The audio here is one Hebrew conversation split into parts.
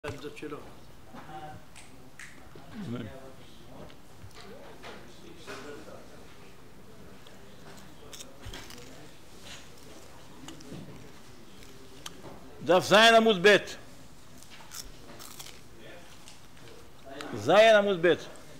העמדות שלו. דף זין עמוד ב'. זין עמוד ב'.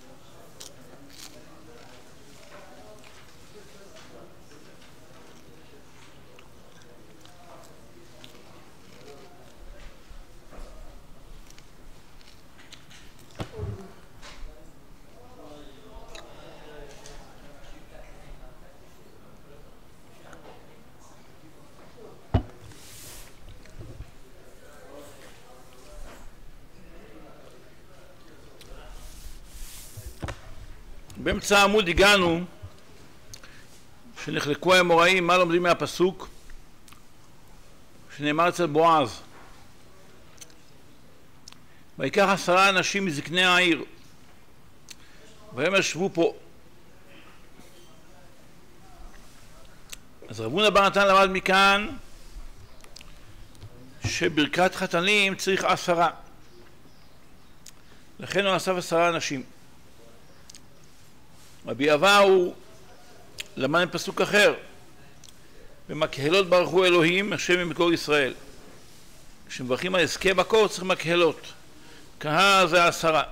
באמצע העמוד הגענו שנחלקו האמוראים מה לומדים מהפסוק שנאמר אצל בועז, ויקח 10 אנשים מזקני העיר והם ישבו פה. אז רב הונא בר נתן למד מכאן שברכת חתנים צריך 10, לכן הוא אסף 10 אנשים. רבי אבאו למד פסוק אחר, במקהלות ברכו אלוהים השם ממקור ישראל. כשמברכים על הסכם מקור צריך מקהלות, קהל זה 10.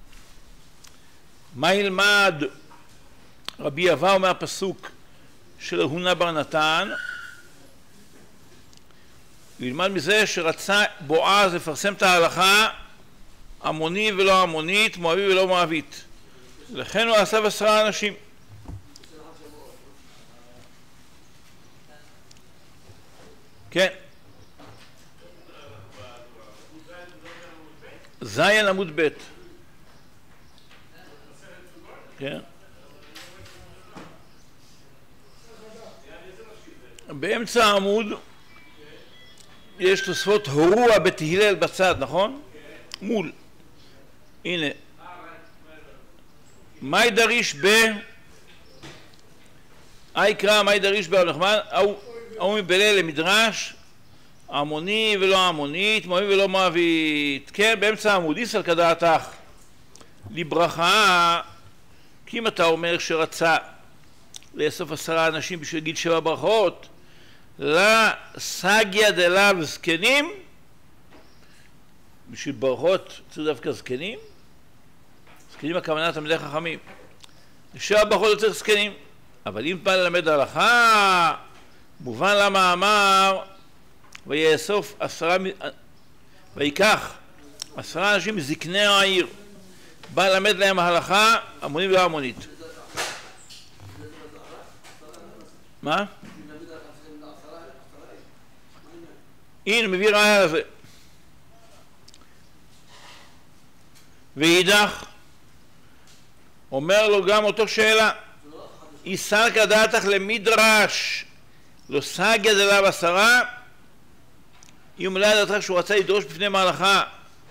מה ילמד רבי אבאו מהפסוק של רב הונא בר נתן? הוא ילמד מזה שרצה בועז לפרסם את ההלכה, עמוני ולא עמונית, מואבי ולא מואבית, לכן הוא אסף 10 אנשים. כן, זין עמוד ב'. כן, באמצע העמוד יש תוספות הורוע בתהילל בצד, נכון? מול, הנה מאי דריש ב איקרא מאי דריש נחמן או מבלל למדרש עמוני ולא עמונית, מואבי ולא מואבית. כן, באמצע העמוד איסל כדעתך לברכה, כי אם אתה אומר שרצה לאסוף 10 אנשים בשביל להגיד 7 ברכות, לסגיה דלאו זקנים, בשביל ברכות צריך דווקא זקנים? זקנים הכוונה תלמידי חכמים, 7 ברכות לא צריך זקנים. אבל אם בא ללמד הלכה, מובן למה אמר ויאסוף 10 ויקח 10 אנשים מזקני העיר, בא ללמד להם ההלכה, עמונית ולא עמונית. מה? הנה מביא ראיה לזה. ואידך אומר לו גם אותו שאלה, איסר כדעתך למדרש לא סגיה דלאו 10, אם מלא דעתך שהוא רצה לדרוש בפני מהלכה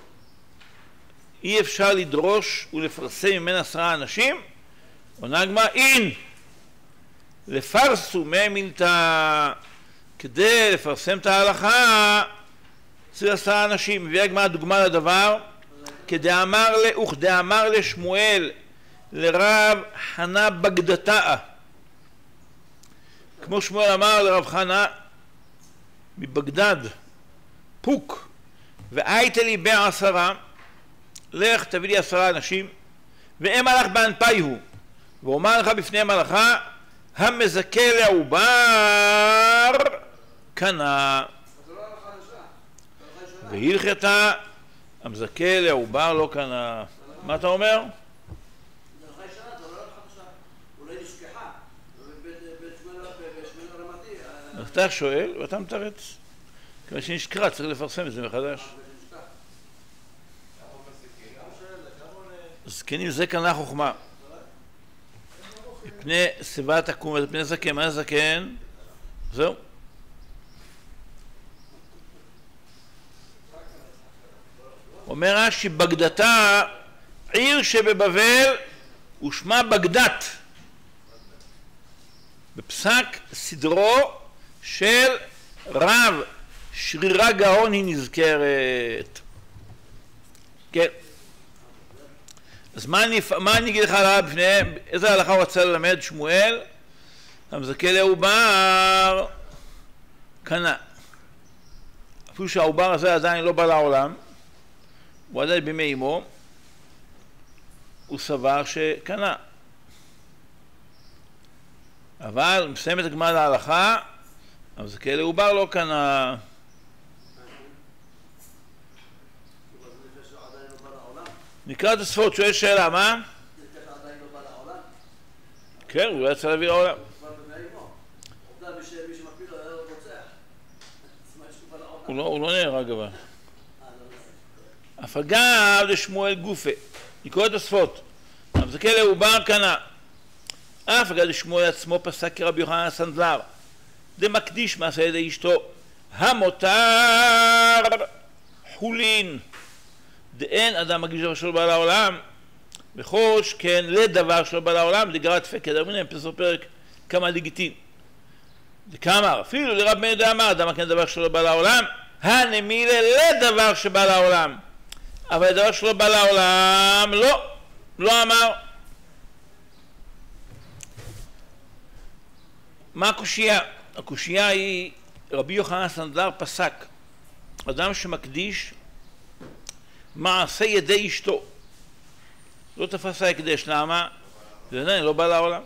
אי אפשר לדרוש ולפרסם ממנה 10 אנשים, עונה הגמרא אין לפרסו ממילתא, כדי לפרסם את ההלכה צריך 10 אנשים. מביא הגמרא דוגמה לדבר, וכדאמר לשמואל לרב חנה בגדתא, כמו שמואל אמר לרב חנה מבגדד פוק, והייתה לי ב10, לך תביא לי 10 אנשים, והם הלך באנפיהו, ואומר לך בפני מלאכה, המזכה לעובר קנה, והלכתה המזכה לעובר לא קנה. מה אתה אומר? אתה שואל ואתה מתרץ, כמה שנשקרא צריך לפרסם את זה מחדש. זקנים זה קנה חוכמה מפני שיבה תקום ומפני זקן. מה זקן? זהו. אומר רש"י בגדתא עיר שבבבל ושמה בגדת, בפסק סדרו של רב שרירה גאון היא נזכרת. כן. אז מה אני אגיד לך עליו בפניהם? איזה הלכה הוא רצה ללמד שמואל? המזכה לעובר קנה. אפילו שהעובר הזה עדיין לא בא לעולם, הוא עדיין בימי אמו, הוא סבר שקנה. אבל מסיים את הגמרא להלכה, המזכה לעובר לא קנה. נקרא את הספורט, שואל שאלה, מה? כן, הוא לא יצא להביא לעולם. הוא לא נהרג אבל. אף אגב לשמואל גופה, נקרא את הספורט, המזכה לעובר קנה. אף אגב לשמואל עצמו פסק כרבי יוחנן הסנדלר, דמקדיש מעשה ידי אשתו, המותר חולין. דאין אדם מגיש דבר שלו בא לעולם, וכל שכן לדבר שלו בא לעולם, דגרת פקד, אמרינם פסו פרק כמה לגיטין. דכאמר, אפילו לרב מאיר דאמר, אדם מקנה דבר שלו בא לעולם, הנמילה לדבר שבא לעולם. אבל לדבר שלו בא לעולם, לא אמר. מה הקושייה? הקושייה היא, רבי יוחנן הסנדלר פסק, אדם שמקדיש מעשה ידי אשתו לא תפס ההקדש, למה? זה עדיין לא בא לעולם.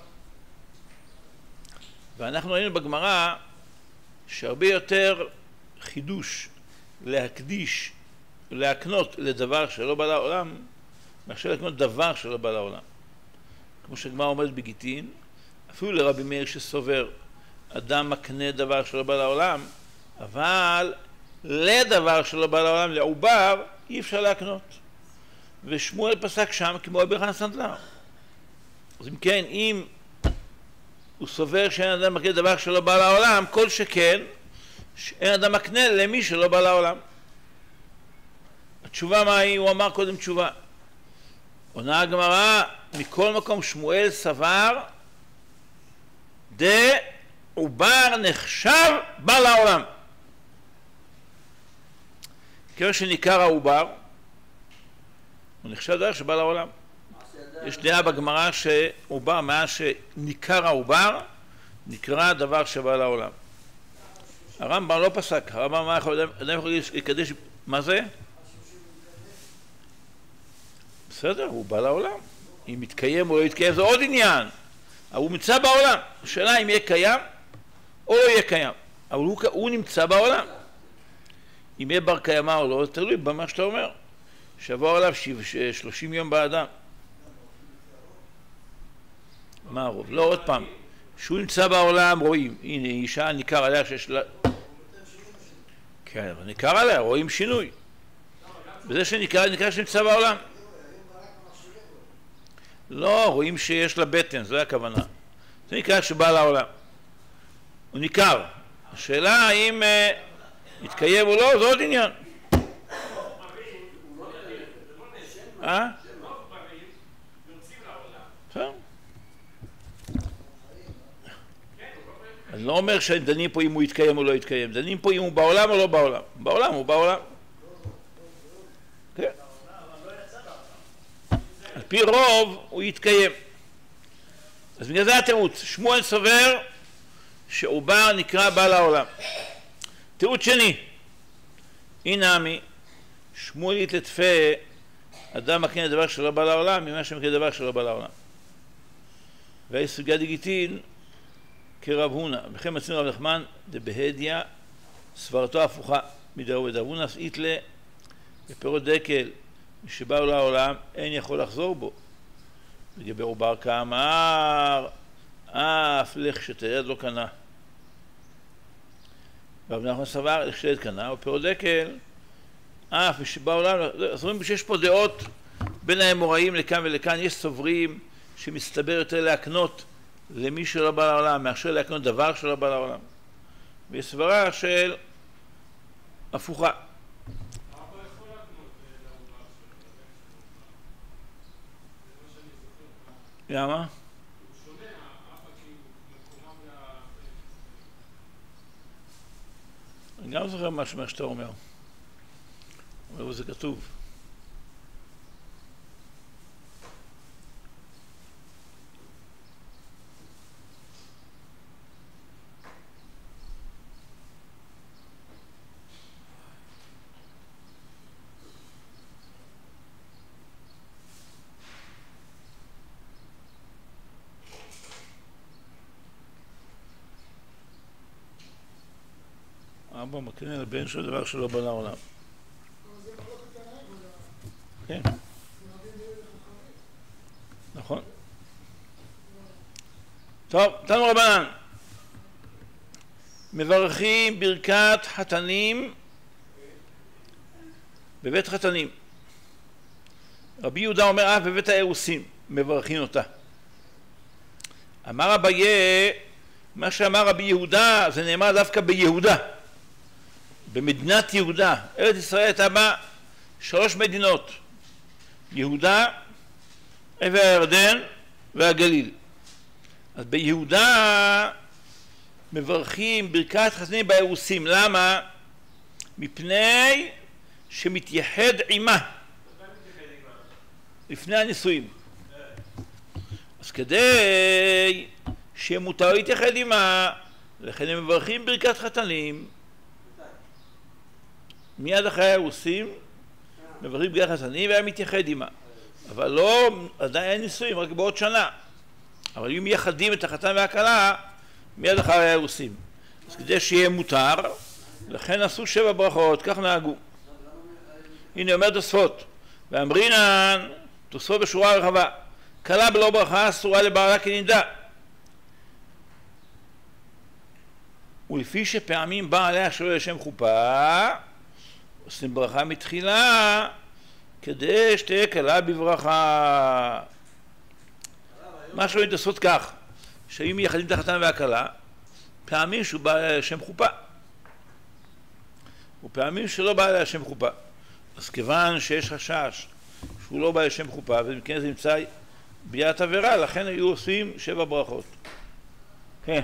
ואנחנו ראינו בגמרא שהרבה יותר חידוש להקדיש, להקנות לדבר שלא בא לעולם מאשר להקנות דבר שלא בא לעולם. כמו שהגמרא אומרת בגיטין, אפילו לרבי מאיר שסובר אדם מקנה דבר שלא בא לעולם, אבל לדבר שלא בא לעולם, לעובר, אי אפשר להקנות. ושמואל פסק שם כמו רבי יוחנן הסנדלר. אז אם כן, אם הוא סובר שאין אדם מקנה דבר שלא בא לעולם, כל שכן שאין אדם מקנה למי שלא בא לעולם. התשובה מה היא? הוא אמר קודם תשובה. עונה הגמרא, מכל מקום שמואל סבר עובר נחשב בא לעולם. כיוון שניכר העובר, הוא נחשב דבר שבא לעולם. יש דעה בגמרא שעובר, מאז שניכר העובר, נקרא דבר שבא לעולם. הרמב"ם לא פסק, הרמב"ם מה יכול, אדם יכול לקדש, מה זה? בסדר, הוא בא לעולם. אם יתקיים או לא יתקיים, זה עוד עניין. אבל הוא נמצא בעולם. השאלה אם יהיה קיים או לא יהיה קיים. אבל הוא נמצא בעולם. אם יהיה בר קיימא או לא, תלוי במה שאתה אומר. שבוע עליו 30 יום באדם. מה הרוב? לא, עוד פעם. שהוא נמצא בעולם, רואים. הנה, אישה ניכר עליה שיש לה... כן, אבל ניכר עליה, רואים שינוי. וזה שניכר שנמצא בעולם. לא, רואים שיש לה בטן, זו הכוונה. זה נקרא שבא לעולם. הוא ניכר. השאלה האם יתקיים או לא, זה עוד עניין. אני לא אומר שדנים פה אם הוא יתקיים או לא יתקיים, דנים פה אם הוא בעולם או לא בעולם. בעולם הוא בעולם. כן. על פי רוב הוא יתקיים. אז בגלל זה התירוץ. שמואל סובר שעובר נקרא בא לעולם. תירוץ שני, הנה עמי, שמואל יתלתפה אדם מקנה דבר שלא בא לעולם ממה שמקנה דבר שלא בא לעולם. והיא סוגיה דיגיטין כרב הונא, וכן מצאנו רב נחמן דבהדיא סברתו הפוכה מדרב הונא איתלה בפירות דקל שבאו לעולם אין יכול לחזור בו. לגבי עובר כאמר אף לכשתלד לא קנה. רב נחמן סבר לכשתלד קנה ופירות דקל אף שבאו לעולם. אז רואים שיש פה דעות בין האמוראים לכאן ולכאן. יש סוברים שמסתבר יותר להקנות למי שלא בא לעולם מאשר להקנות דבר שלא בא לעולם, ויש סברה של הפוכה. למה? אני גם זוכר משהו מה שאתה אומר, אבל זה כתוב. הרמב"ם מקרין לבן שום דבר שלא בנה עולם. כן. נכון. טוב, תנו רבנן. מברכים ברכת חתנים בבית חתנים. רבי יהודה אומר, בבית האירוסין מברכים אותה. אמר אביי, מה שאמר רבי יהודה זה נאמר דווקא ביהודה, במדינת יהודה. ארץ ישראל הייתה בה 3 מדינות, יהודה, עבר הירדן והגליל. אז ביהודה מברכים ברכת חתנים באירוסין. למה? מפני שמתייחד עימה לפני הנישואים. אז כדי שמותר להתייחד עימה, לכן הם מברכים ברכת חתנים. מיד אחרי האירוסין מברכים ברכת חתנים והם מתייחד עימה. אבל לא, עדיין אין נישואים, רק בעוד שנה. אבל אם מייחדים את החתן והכלה, מיד אחרי האירוסין. אז כדי שיהיה מותר, לכן עשו 7 ברכות, כך נהגו. הנה אומר תוספות, ואמרינן, תוספות בשורה רחבה, כלה בלא ברכה אסורה לבעלה כנידה. ולפי שפעמים בא עליה שלא לשם חופה, עושים ברכה מתחילה, כדי שתהיה כלה בברכה. מה שלא תעשות כך, שאם מייחדים את החתן והכלה, פעמים שהוא בא לשם חופה, ופעמים שלא בא לשם חופה. אז כיוון שיש חשש שהוא לא בא לשם חופה, ומכן זה נמצא ביאת עבירה, לכן היו עושים 7 ברכות. כן.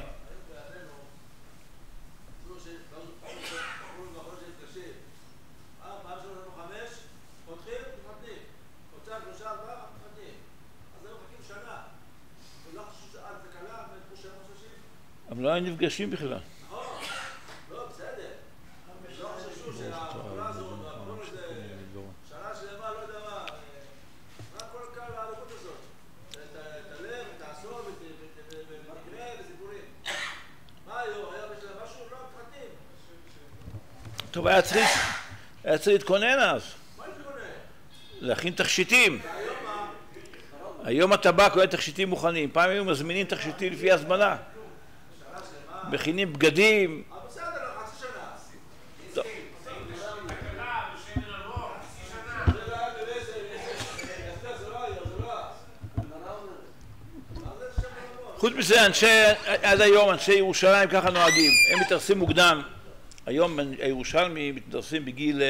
הם לא היו נפגשים בכלל. לא, בסדר. לא חששו שהחולה הזו, והכל הזה, שנה שלמה, לא יודע מה, מה כל כך העלבות הזאת? את הלב, את העשור, ונקרה וסיפורים. מה היום? היה בשביל משהו? לא, מתחתנים. טוב, היה צריך להתכונן אז. מה להתכונן? להכין תכשיטים. והיום מה? היום הטבק היה תכשיטים מוכנים. פעם היו מזמינים תכשיטים לפי הזמנה. מכינים בגדים. בסדר, חצי שנה. טוב. חוץ מזה, עד היום אנשי ירושלים ככה נוהגים. הם מתארסים מוקדם. היום הירושלמים מתארסים בגיל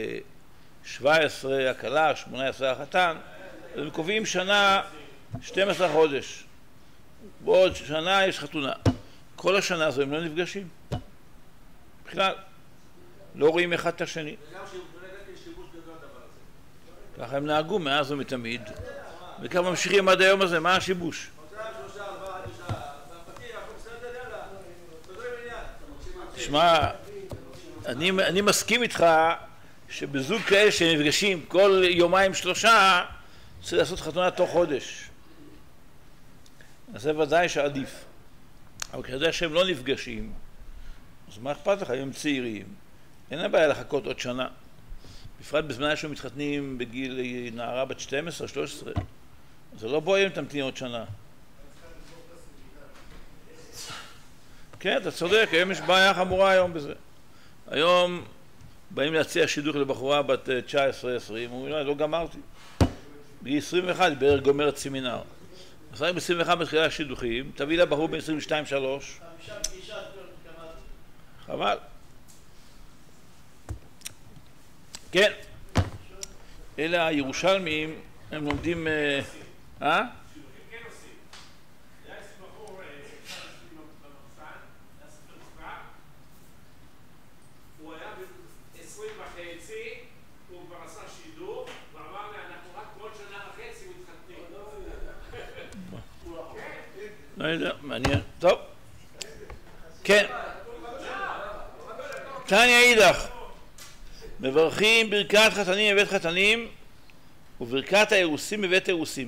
17 הכלה, 18 החתן. הם קובעים שנה 12 חודש. בעוד שנה יש חתונה. כל השנה הזו הם לא נפגשים. בכלל. לא רואים אחד את השני. ככה הם נהגו מאז ומתמיד. וככה ממשיכים עד היום הזה. מה השיבוש? תשמע, אני מסכים איתך שבזוג כאלה שנפגשים כל 2-3 צריך לעשות חתונה תוך חודש. אז זה ודאי שעדיף. אבל כדי שהם לא נפגשים, אז מה אכפת לך? הם צעירים. אין לה בעיה לחכות עוד שנה. בפרט בזמן שהם מתחתנים בגיל נערה בת 12, 13. זה לא בואי אם תמתין עוד שנה. כן, אתה צודק, היום יש בעיה חמורה היום בזה. היום באים להציע שידוך לבחורה בת 19-20, אומרים, לא גמרתי. בגיל 21 היא בערך גומרת סמינר. אז רק ב-21 מתחילה השידוכים, תביא לה בחור ב-22-3. חבל. כן. אלה הירושלמים, הם לומדים... לא יודע, מעניין. טוב. כן. תניא אידך. מברכים ברכת חתנים בבית חתנים וברכת האירוסים בבית אירוסים.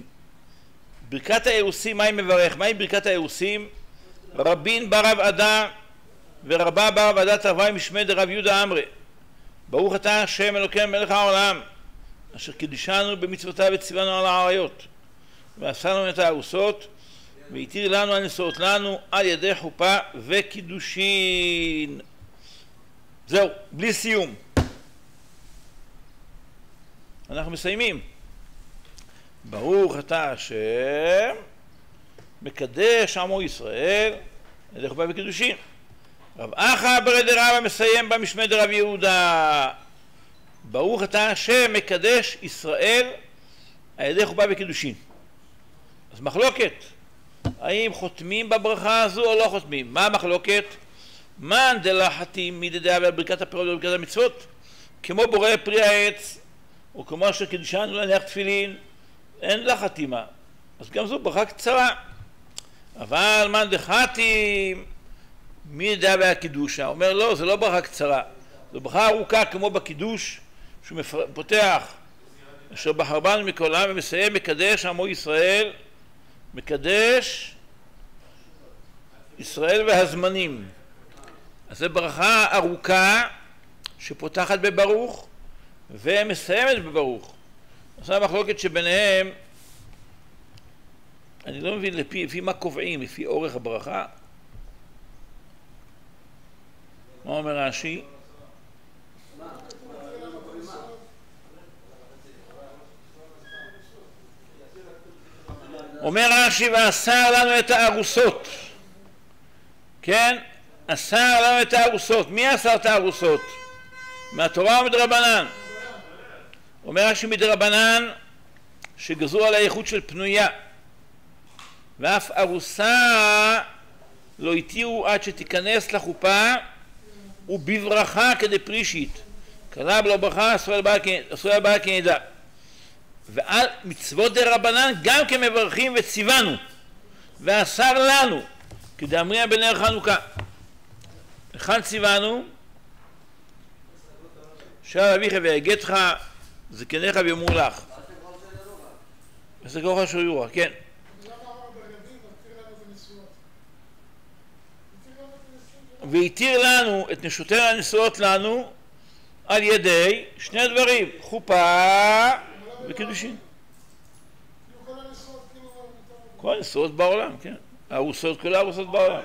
ברכת האירוסים, מה היא מברך? מה היא ברכת האירוסים? רבין ברב עדה ורבה בה ועדת הווי משמי דרב יהודה אמרי, ברוך אתה השם אלוקינו מלך העולם, אשר קידשנו במצוותיו וציוונו על העריות, ועשה לנו את הארוסות, והתיר לנו הנשואות לנו על ידי חופה וקידושין. זהו, בלי סיום. אנחנו מסיימים. ברוך אתה השם מקדש עמו ישראל על ידי חופה וקידושין. רב אחא ברי דרבא מסיים במשמי דרב יהודה, ברוך אתה השם מקדש ישראל על ידי חופה וקידושין. אז מחלוקת, האם חותמים בברכה הזו או לא חותמים? מה המחלוקת? מאן דלא חתים מדדיה על ברכת הפירות וברכת המצוות, כמו בורא פרי העץ או כמו אשר קידשנו להניח תפילין, אין לה חתימה, אז גם זו ברכה קצרה. אבל מאן דחתים מדדיה והקידושה, אומר לא, זה לא ברכה קצרה, זו ברכה ארוכה כמו בקידוש שהוא פותח אשר בחר בנו מכל העם ומסיים מקדש עמו ישראל, מקדש ישראל והזמנים. אז זו ברכה ארוכה שפותחת בברוך ומסיימת בברוך. אז המחלוקת שביניהם, אני לא מבין לפי מה קובעים, לפי אורך הברכה. מה אומר רש"י? אומר רש"י ואסר לנו את הארוסות, כן? אסר לנו את הארוסות. מי אסר את הארוסות? מהתורה או מדרבנן? אומר רש"י מדרבנן שגזרו על האיכות של פנויה, ואף ארוסה לא התירו עד שתיכנס לחופה ובברכה כדי פרישית, כלה בלא ברכה אסור על בעל כנדע. ועל מצוות דרבנן גם כמברכים וציוונו ואסר לנו כדאמרינן בנר חנוכה. היכן ציוונו? שב אביך ויגדך זקניך ויאמרו לך. וזה כוח אשר יורא, כן. והתיר לנו את נשותינו הנשואות לנו על ידי שני דברים, חופה וקידושין. כל הנשואות בעולם, כן. הארוסות, כל הארוסות בעולם.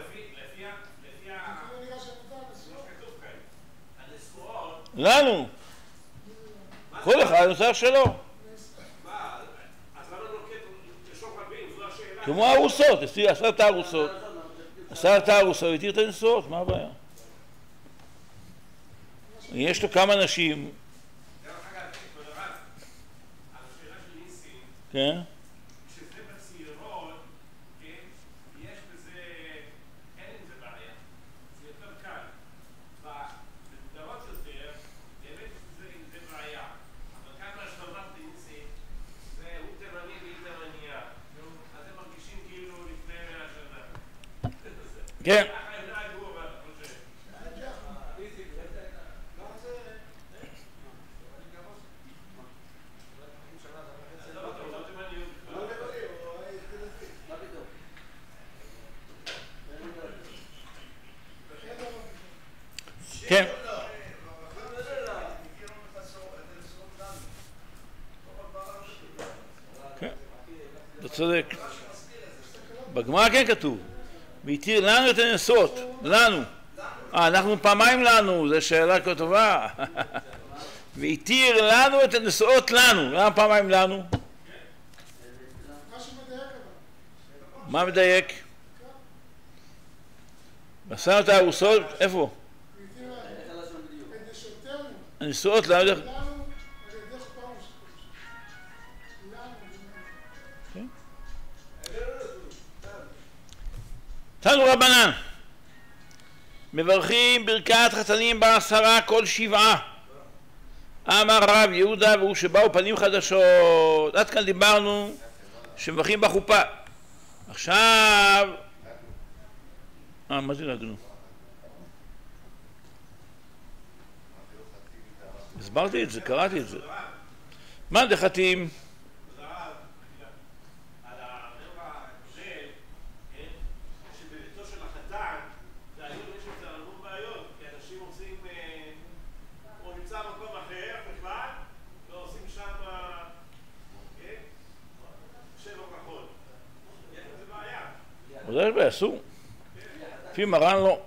לנו. כל אחד נוסח שלו. כמו הארוסות, עשר את הארוסות. עשר את הארוסות, והתיר את הנשואות, מה הבעיה? יש לו כמה נשים. כן? כשזה בצעירות, יש בזה, אין עם זה בעיה, זה יותר קל. בגדרות יותר, באמת זה בעיה. אבל כאן מה שאמרת ניסים, זה הוא תימני והיא תימניה. אז הם מרגישים כאילו לפני 100 שנה. כן. כן. כן, אתה צודק. בגמרא כן כתוב והתיר לנו את הנשואות, לנו. אנחנו פעמיים לנו, זו שאלה כה טובה. והתיר לנו את הנשואות לנו. למה פעמיים לנו? מה מדייק? מסרנו את הארוסות, איפה? הנשואות לנו. תנו רבנן, מברכים ברכת חתנים בעשרה כל שבעה. אמר רב יהודה והוא שבאו פנים חדשות. עד כאן דיברנו שמברכים בחופה. עכשיו מה דילגנו? הסברתי את זה, קראתי את זה. מה דחתים? שבביתו של החתן, והיום יש את הרמות ודאי אסור. לפי מרן לא.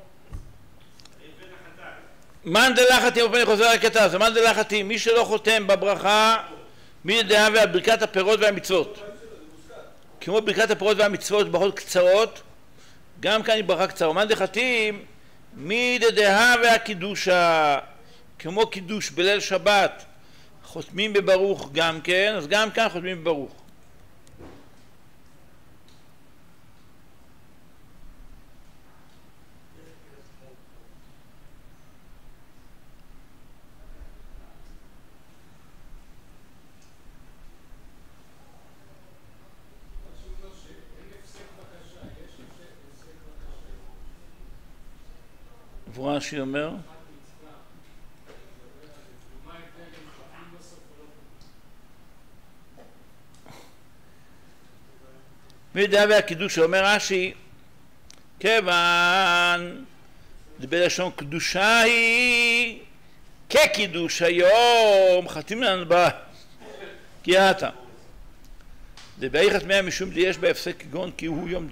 מאן דלחתי, אני חוזר לקטע הזה, מאן דלחתי, מי שלא חותם בברכה מדעה ועל ברכת הפירות והמצוות. כמו ברכת הפירות והמצוות ברכות קצרות, גם כאן היא ברכה קצרה. מאן דחתים מדעה והקידושה, כמו קידוש בליל שבת, חותמים בברוך גם כן, אז גם כאן חותמים בברוך. רש"י אומר מדעה והקידוש, אומר רש"י, כיוון בלשון קדושה היא כקידוש היום, חתים לנו בה קריאתה דבאיכת מאה משום יש בה הפסק כגון כי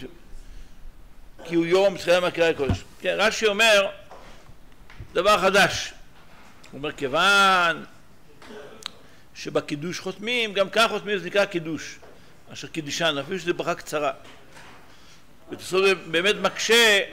הוא יום תחילה מהקריאה לקודש. כן, רש"י אומר דבר חדש, הוא אומר כיוון שבקידוש חותמים, גם כאן חותמים, זה נקרא קידוש אשר קידישן, אפילו שזה ברכה קצרה. ותוספות באמת מקשה.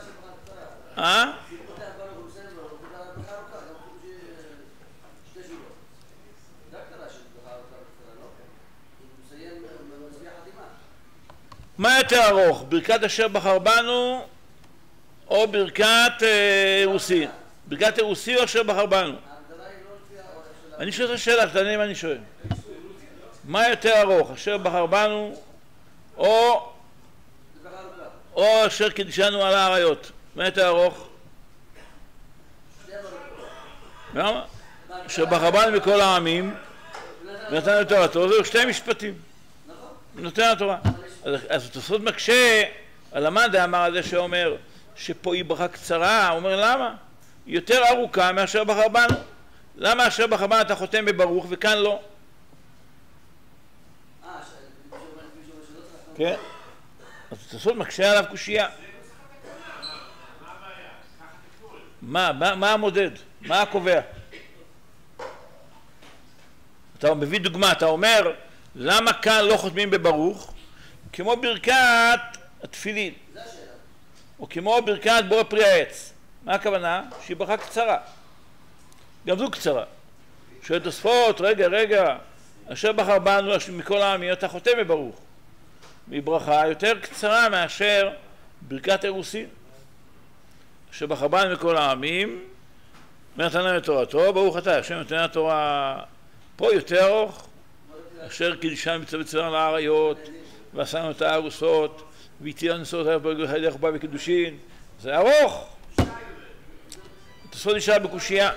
מה יותר ארוך, ברכת אשר בחר בנו או ברכת אירוסין? ברכת אירוסין או אשר בחר בנו? אני שואל את השאלה, תענה מה אני שואל. מה יותר ארוך, אשר בחר בנו או אשר קידשנו על האריות? מה יותר ארוך? למה? אשר בחר בנו מכל העמים ונתן לתורתו, זהו שתי משפטים נותן התורה. אז התוספות מקשה על המאן דאמר על זה שאומר שפה היא ברכה קצרה, הוא אומר למה? היא יותר ארוכה מאשר בחר בנו. למה אשר בחר בנו אתה חותם בברוך וכאן לא? כן, אז התוספות מקשה עליו קושייה. מה המודד? מה הקובע? אתה מביא דוגמה, אתה אומר למה כאן לא חותמים בברוך כמו ברכת התפילין או כמו ברכת בורא פרי העץ? מה הכוונה? שהיא ברכה קצרה, גם זו קצרה. שואל תוספות, רגע, אשר בחר בנו מכל העמים אתה חותם בברוך, היא ברכה יותר קצרה מאשר ברכת אירוסין. אשר בחר בנו מכל העמים ונתן להם את תורתו, ברוך אתה השם נותן התורה. פה יותר ארוך, אשר קידשנו מצווה ציווה על האריות ועשינו את הארוסות והתיר נשואות הלך בה בקידושין, זה ארוך. תוספות נשאר בקושייה.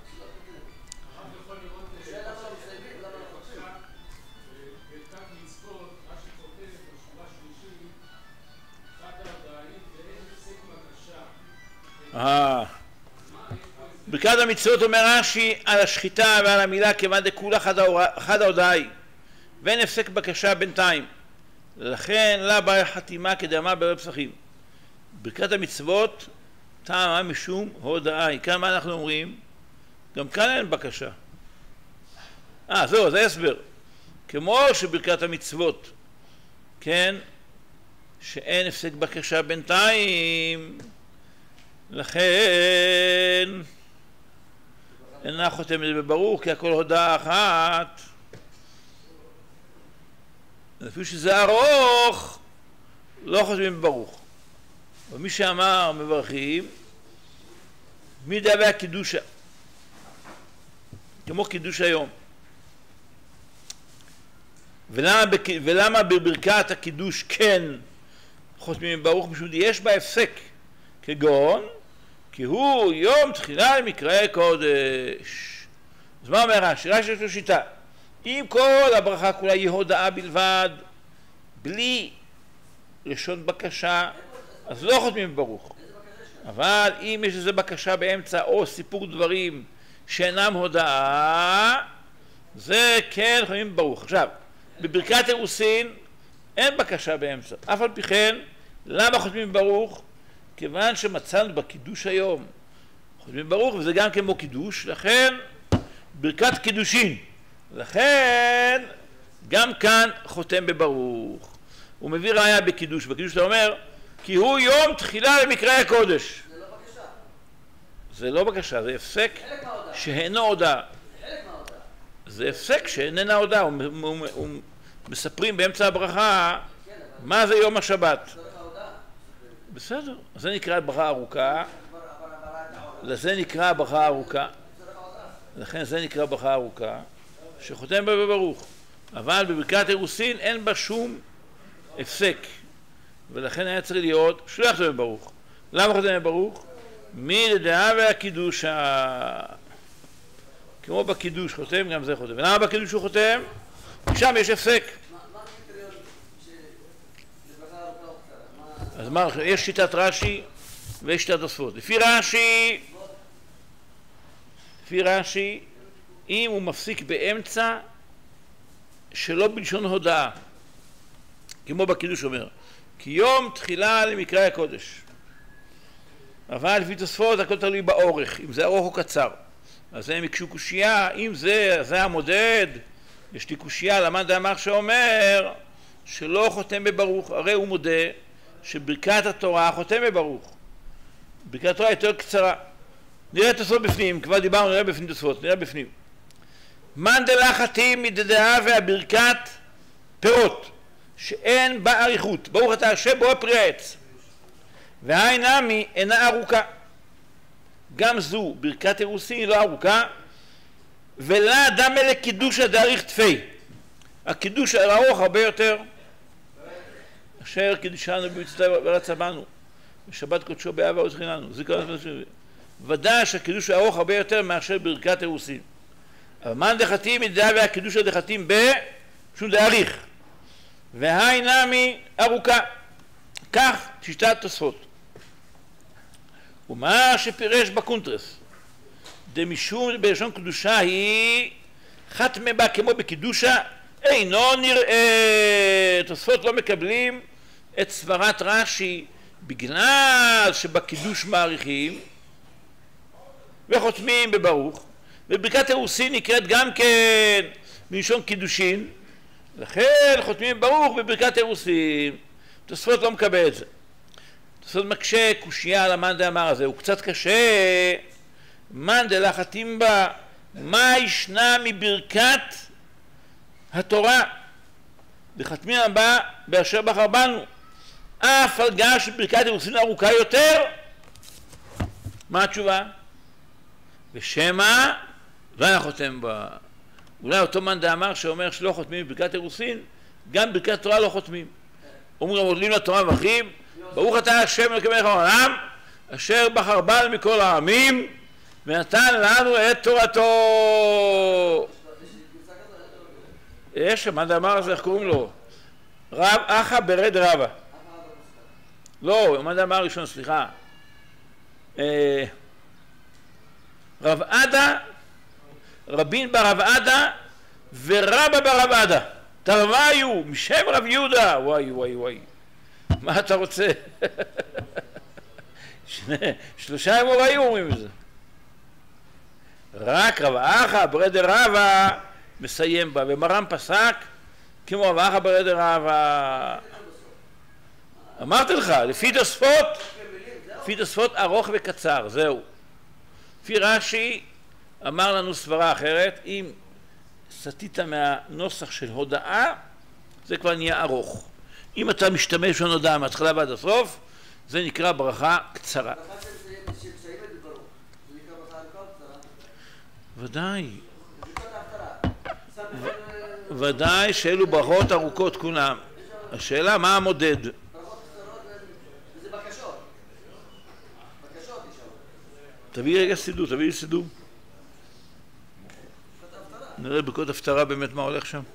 ברכת המצוות אומר רש"י על השחיטה ועל המילה כיוון דכולה חד ההודאי ואין הפסק בקשה בינתיים, לכן לה באה חתימה כדאמר ברב פסחים. ברכת המצוות טעמה משום הודאי. כאן מה אנחנו אומרים? גם כאן אין בקשה. זהו, זה הסבר. כמו שברכת המצוות, כן, שאין הפסק בקשה בינתיים, לכן אינה חותמת בברוך כי הכל הודעה אחת. אפילו שזה ארוך לא חותמים בברוך. ומי שאמר מברכים מדעה והקידושה כמו קידוש היום. ולמה בברכת הקידוש כן חותמים בברוך? משום יש בה הפסק כגון כי הוא יום תחילה למקרא קודש. אז מה אומר רש"י? רש"י יש לו שיטה, אם כל הברכה כולה היא הודעה בלבד בלי לשון בקשה אז לא חותמים בברוך. אבל אם יש איזו בקשה באמצע או סיפור דברים שאינם הודעה, זה כן חותמים בברוך. עכשיו, בברכת אירוסין אין בקשה באמצע, אף על פי כן למה חותמים ברוך? כיוון שמצאנו בקידוש היום חותמים ברוך, וזה גם כמו קידוש, לכן ברכת קידושין, לכן גם כאן חותם בברוך. הוא מביא ראיה בקידוש. בקידוש אתה אומר כי הוא יום תחילה למקרא הקודש. זה לא בקשה. זה לא בקשה, זה הפסק שאינו הודעה. זה הפסק שאיננה הודעה. הוא מספרים באמצע הברכה מה זה יום השבת. בסדר, זה נקרא ברכה ארוכה. לזה נקרא ברכה ארוכה. לכן זה נקרא ברכה ארוכה שחותם בה בברוך. אבל בברכת אירוסין אין בה שום הפסק, ולכן היה צריך להיות שולח חותם בברוך. למה חותם בברוך? מדעה והקידוש, כמו בקידוש חותם, גם זה חותם. ולמה בקידוש הוא חותם? שם יש הפסק. מה הקריטריון לברכה ארוכה או קצרה? אז מה, יש שיטת רש"י ויש שיטת תוספות. לפי רש"י, אם הוא מפסיק באמצע שלא בלשון הודעה, כמו בקידוש אומר, כי יום תחילה למקרא הקודש. אבל לפי תוספות הכל תלוי באורך, אם זה ארוך או קצר. אז הם יקשו קושייה, אם זה המודד, יש לי קושייה למאן דאמר שאומר שלא חותם בברוך, הרי הוא מודה שברכת התורה חותם בברוך. ברכת התורה יותר קצרה. נראה תוספות בפנים, כבר דיברנו, נראה בפנים תוספות, נראה בפנים. מאן דלחתי מדעה והברכת פירות, שאין בה אריכות, ברוך אתה השם בורא פרי העץ, והי נמי אינה ארוכה. גם זו ברכת אירוסין היא לא ארוכה, ולה דמה לקידושא דאריך תפי, הקידוש הארוך הרבה יותר, אשר קידשנו במצוותיו ורצה בנו בשבת קודשו באהבה וזכיננו. ודאי שהקידוש הארוך הרבה יותר מאשר ברכת אירוסין. אבל מאן דחתים מדעה והקידוש הדחתים בשום דאריך, והי נמי ארוכה. כך שיטת תוספות. ומה שפירש בקונטרס דמשום בלשון קדושה היא חתמה בה כמו בקידושה אינו נראה. תוספות לא מקבלים את סברת רש"י בגלל שבקידוש מעריכים וחותמים בברוך, וברכת אירוסין נקראת גם כן מלשון קידושין, לכן חותמים ברוך בברכת אירוסין. תוספות לא מקבל את זה. תוספות מקשה קושייה על המאן דאמר הזה, הוא קצת קשה. מאן דלחתים בה, מה ישנה מברכת התורה וחתמים בה באשר בחר בנו, אף על גב שברכת אירוסין ארוכה יותר. מה התשובה? ושמא לא היה חותם בה. אולי אותו מאן דאמר שאומר שלא חותמים בברכת אירוסין, גם ברכת תורה לא חותמים. אומרים עולים לתורה מברכים, ברוך אתה השם אלוקי מלך העולם אשר בחר בנו מכל העמים ונתן לנו את תורתו. יש מאן דאמר הזה, איך קוראים לו? רב אחא ברד רבא. לא, מאן דאמר ראשון, סליחה. רב עדה, רבין ברב עדה ורבא ברב עדה. תרוויו משם רב יהודה. וואי וואי וואי, מה אתה רוצה? שלושה אמוראים אומרים את זה. רק רב אחא ברד רבא מסיים בה, ומרן פסק כמו רב אחא ברד רבא. אמרתי לך, לפי תוספות ארוך וקצר, זהו. לפי רש"י אמר לנו סברה אחרת, אם סטית מהנוסח של הודעה זה כבר נהיה ארוך. אם אתה משתמש בהודעה מההתחלה ועד הסוף, זה נקרא ברכה קצרה. ודאי. ודאי שאלו ברכות ארוכות כולם. השאלה מה המודד? תביא רגע סידור, תביא לי סידור. נראה ברכות הפטרה באמת מה הולך שם.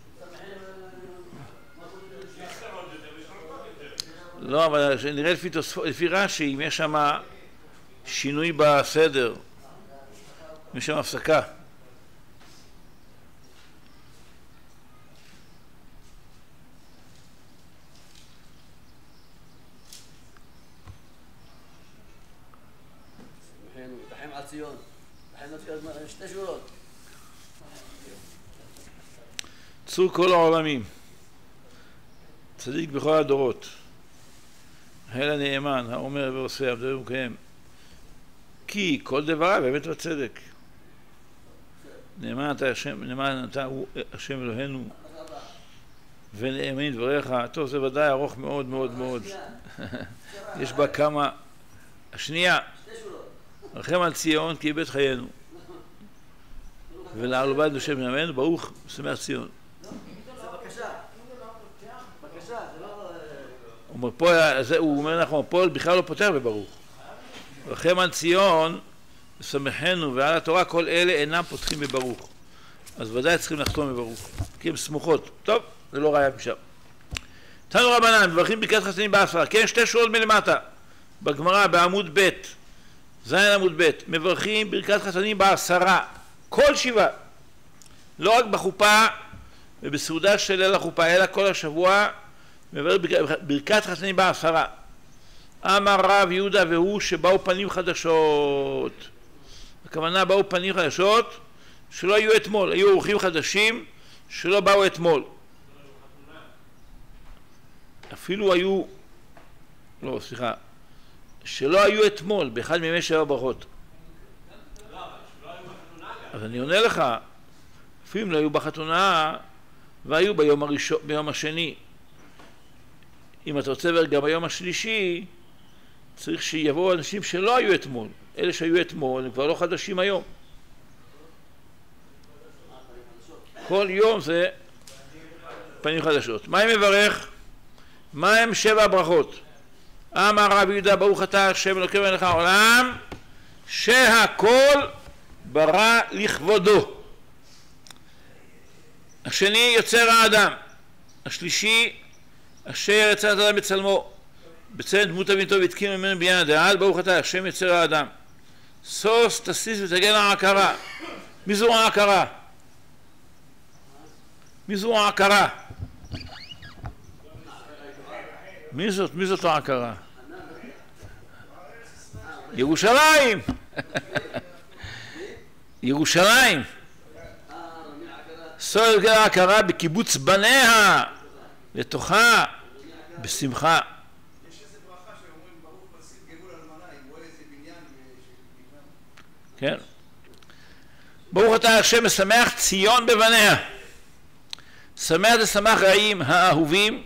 לא, אבל נראה לפי רש"י, אם יש שם שינוי בסדר, יש שם הפסקה. ציון. שתי שורות. צור כל העולמים, צדיק בכל הדורות, האל הנאמן, האומר ועושה, המדבר ומקיים, כי כל דבריו באמת וצדק. נאמן אתה הוא השם אלוהינו, ונאמנים דבריך. טוב, זה ודאי ארוך מאוד מאוד מאוד. יש בה כמה... השנייה, רחם על ציון כי בית חיינו, ולעלו בית בשם ימינו, ברוך שמח ציון. הוא אומר נכון, פה בכלל לא פותח בברוך. רחם על ציון ושמחנו ועל התורה, כל אלה אינם פותחים בברוך, אז ודאי צריכים לחתום בברוך כי הן סמוכות. טוב, זה לא ראיה משם. תנו רבנן, מברכים ברכת חסדים בעשרה. כן, שתי שורות מלמטה בגמרא בעמוד ב', זין עמוד ב', מברכים ברכת חסדים בעשרה, כל שבעה, לא רק בחופה ובסעודה של ליל החופה, אלא כל השבוע מברכים ברכת חסדים בעשרה. אמר רב יהודה והוא שבאו פנים חדשות. הכוונה באו פנים חדשות שלא היו אתמול, היו אורחים חדשים שלא באו אתמול. אפילו היו, לא סליחה, שלא היו אתמול באחד מימי שבע ברכות. אז אני עונה לך, אפילו לא היו בחתונה והיו ביום הראשון, ביום השני. אם אתה רוצה גם ביום השלישי צריך שיבואו אנשים שלא היו אתמול. אלה שהיו אתמול הם כבר לא חדשים היום. כל יום זה פנים חדשות. מה הם מברך? מה הם שבע הברכות? אמר רב יהודה ברוך אתה השם אלוקים מלך העולם שהכל ברא לכבודו. השני יוצר האדם. השלישי אשר יצר את האדם בצלמו בצלם דמות אבינו והתקין ממנו בניין הדעת. ברוך אתה השם יוצר האדם. סוס תסיס ותגן העקרה. מי זו העקרה? מי זו העקרה? מי זאת? מי זאת העקרה? ירושלים. ירושלים. סוס ותגן העקרה בקיבוץ בניה לתוכה בשמחה. יש איזה ברכה שאומרים ברוך פסיד גבול אלמנה, אם רואה איזה בניין כן. ברוך אתה השם משמח ציון בבניה. שמח זה שמח רעים האהובים,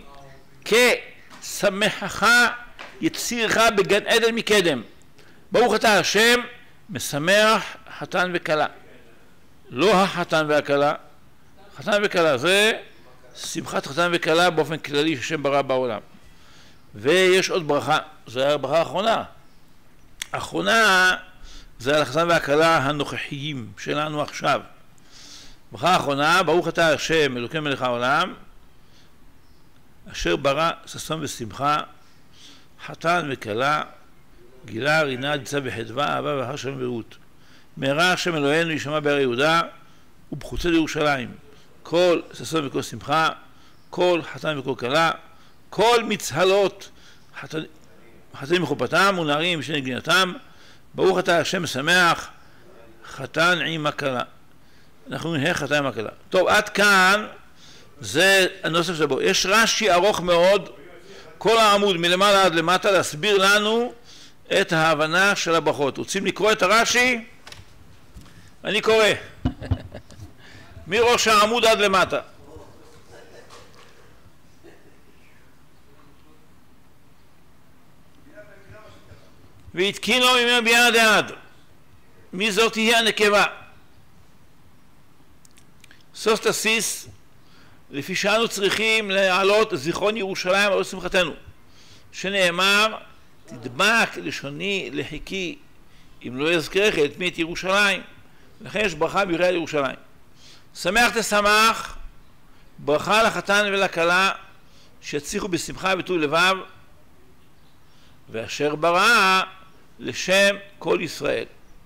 כשמחך יצירך בגן עדן מקדם. ברוך אתה השם משמח חתן וכלה. לא החתן והכלה, חתן וכלה זה שמחת חתן וכלה באופן כללי שהשם ברא בעולם. ויש עוד ברכה, זו הברכה האחרונה. האחרונה זה על החתן והכלה הנוכחיים שלנו עכשיו. ברכה האחרונה, ברוך אתה השם אלוקים מלך העולם אשר ברא ששון ושמחה חתן וכלה גילה רינה ניצב בחדווה אהבה ואחר שלום ורעות. מהרה השם אלוהינו ישמע בהר יהודה ובחוצות ירושלים כל ששון וכל שמחה, כל חתן וכל כלה, כל מצהלות חתנים מחופתם ונערים משני גינתם. ברוך אתה השם משמח חתן עם הכלה. אנחנו נהיה חתן עם הכלה. טוב, עד כאן זה הנוסף שבו. יש רש"י ארוך מאוד, כל העמוד מלמעלה עד למטה להסביר לנו את ההבנה של הברכות. רוצים לקרוא את הרש"י? אני קורא. מראש העמוד עד למטה. והתקין לו ממנו בניין הדעת. מי זאת תהיה הנקבה? סוס תסיס, לפי שאנו צריכים להעלות זיכרון ירושלים על שמחתנו, שנאמר תדבק לשוני לחיקי אם לא יזכרך את מי את ירושלים. לכן יש ברכה בקריאת ירושלים. שמח תשמח, ברכה לחתן ולכלה שיצליחו בשמחה וטוב לבב ואשר ברא לשם כל ישראל.